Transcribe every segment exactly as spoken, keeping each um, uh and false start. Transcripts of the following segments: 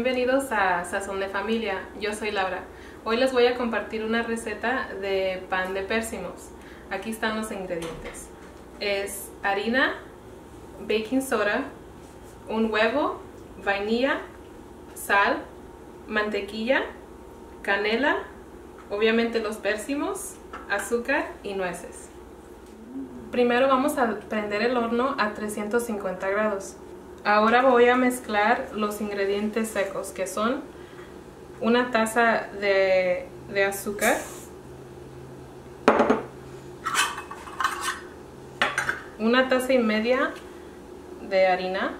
Bienvenidos a Sazón de Familia, yo soy Laura. Hoy les voy a compartir una receta de pan de pérsimos. Aquí están los ingredientes. Es harina, baking soda, un huevo, vainilla, sal, mantequilla, canela, obviamente los pérsimos, azúcar y nueces. Primero vamos a prender el horno a trescientos cincuenta grados. Ahora voy a mezclar los ingredientes secos, que son una taza de, de azúcar, una taza y media de harina,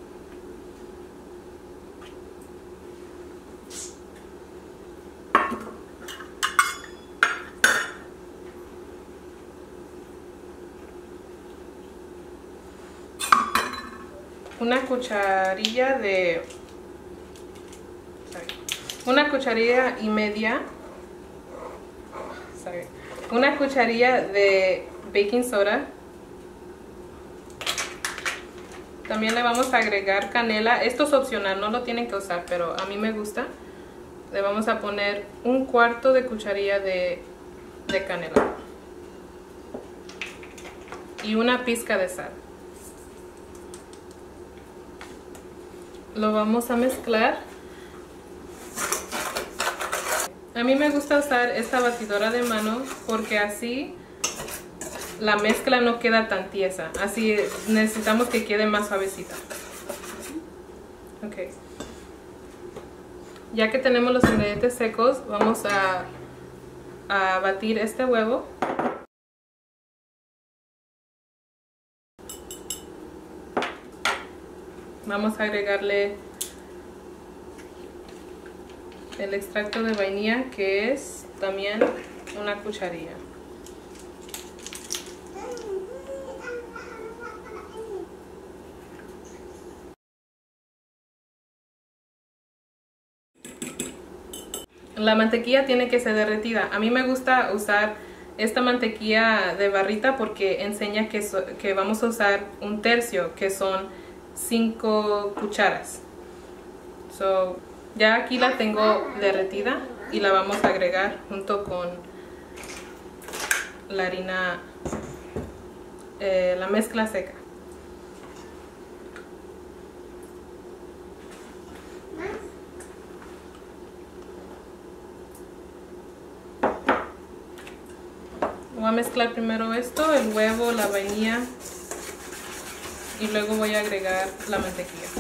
una cucharilla de sorry, una cucharilla y media sorry, una cucharilla de baking soda. También le vamos a agregar canela. Esto es opcional, no lo tienen que usar, pero a mí me gusta. Le vamos a poner un cuarto de cucharilla de, de canela y una pizca de sal. Lo vamos a mezclar. A mí me gusta usar esta batidora de mano porque así la mezcla no queda tan tiesa. Así necesitamos que quede más suavecita. Ok. Ya que tenemos los ingredientes secos, vamos a, a batir este huevo. Vamos a agregarle el extracto de vainilla, que es también una cucharilla. La mantequilla tiene que ser derretida. A mí me gusta usar esta mantequilla de barrita porque enseña que, so, que vamos a usar un tercio, que son cinco cucharas. So, ya aquí la tengo derretida y la vamos a agregar junto con la harina, eh, la mezcla seca. Voy a mezclar primero esto, el huevo, la vainilla, y luego voy a agregar la mantequilla.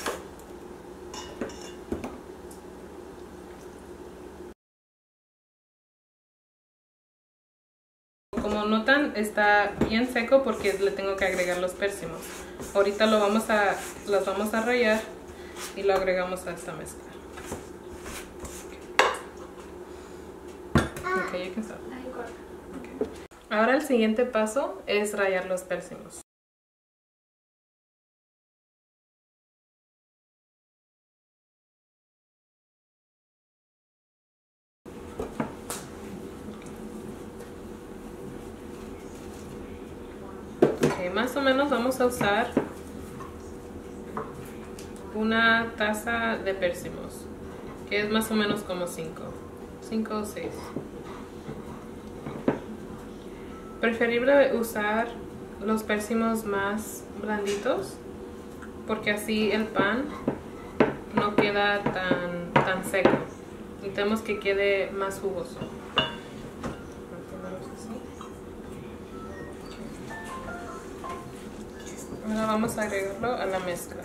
Como notan, está bien seco porque le tengo que agregar los pérsimos. Ahorita lo vamos a, los vamos a rallar y lo agregamos a esta mezcla. Okay, you can stop. Okay. Ahora el siguiente paso es rallar los pérsimos. Okay, más o menos vamos a usar una taza de pérsimos, que es más o menos como cinco, cinco o seis. Preferible usar los pérsimos más blanditos porque así el pan no queda tan, tan seco. Necesitamos que quede más jugoso. Ahora vamos a agregarlo a la mezcla.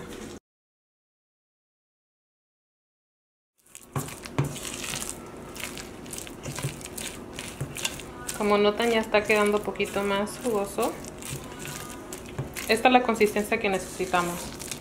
Como notan, ya está quedando un poquito más jugoso. Esta es la consistencia que necesitamos.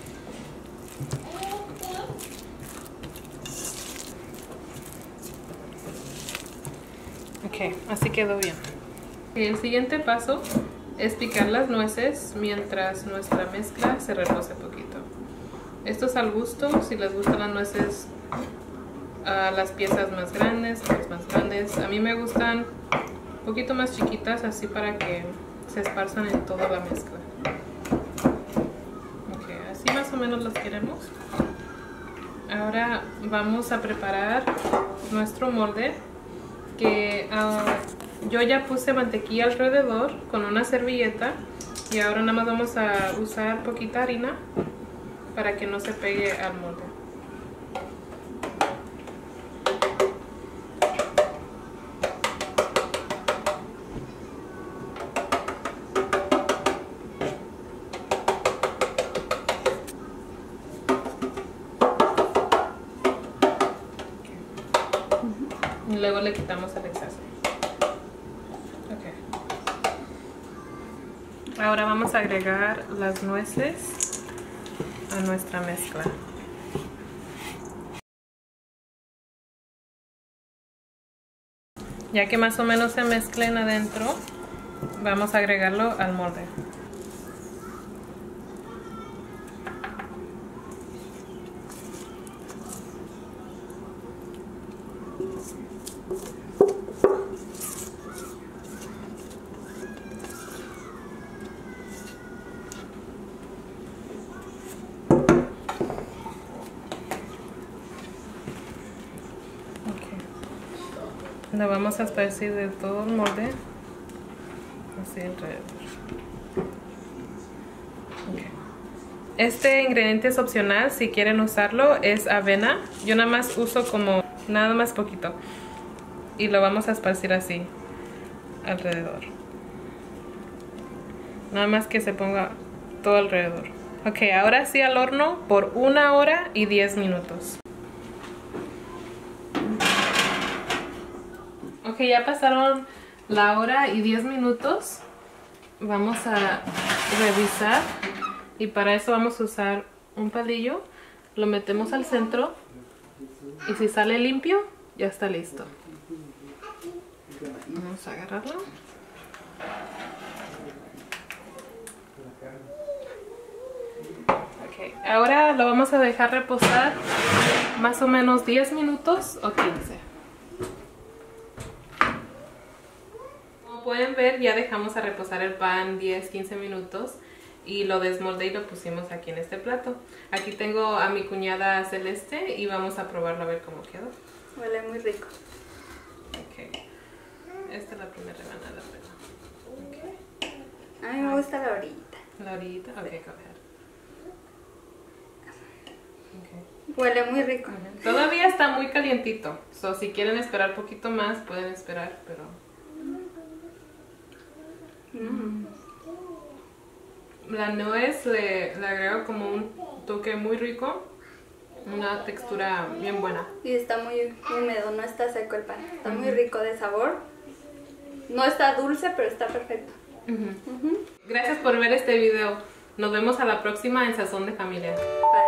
Ok, así quedó bien. El siguiente paso es picar las nueces mientras nuestra mezcla se repose poquito. Esto es al gusto, si les gustan las nueces, uh, las piezas más grandes, las más grandes. A mí me gustan un poquito más chiquitas, así para que se esparzan en toda la mezcla. Ok, así más o menos las queremos. Ahora vamos a preparar nuestro molde, que uh, yo ya puse mantequilla alrededor con una servilleta, y ahora nada más vamos a usar poquita harina para que no se pegue al molde. Y luego le quitamos el exceso. Okay. Ahora vamos a agregar las nueces a nuestra mezcla. Ya que más o menos se mezclen adentro, vamos a agregarlo al molde. Lo vamos a esparcir de todo el molde, así alrededor. Okay. Este ingrediente es opcional, si quieren usarlo, es avena. Yo nada más uso como nada más poquito, y lo vamos a esparcir así alrededor. Nada más que se ponga todo alrededor. Ok, ahora sí al horno por una hora y diez minutos. Ok, ya pasaron la hora y diez minutos. Vamos a revisar, y para eso vamos a usar un palillo. Lo metemos al centro y si sale limpio, ya está listo. Vamos a agarrarlo. Ok, ahora lo vamos a dejar reposar más o menos diez minutos o quince. Pueden ver, ya dejamos a reposar el pan diez a quince minutos y lo desmoldé y lo pusimos aquí en este plato. Aquí tengo a mi cuñada Celeste y vamos a probarlo a ver cómo quedó. Huele muy rico. Ok, esta es la primera rebanada, pero... Okay. A mí me gusta la orillita. La orillita, ok, go ahead. Okay. Huele muy rico. Uh-huh. Todavía está muy calientito, so si quieren esperar un poquito más pueden esperar, pero... Mm. La nuez le, le agrega como un toque muy rico, una textura bien buena. Y está muy húmedo, no está seco el pan. Está uh-huh. muy rico de sabor. No está dulce, pero está perfecto. Uh-huh. Uh-huh. Gracias por ver este video. Nos vemos a la próxima en Sazón de Familia. Bye.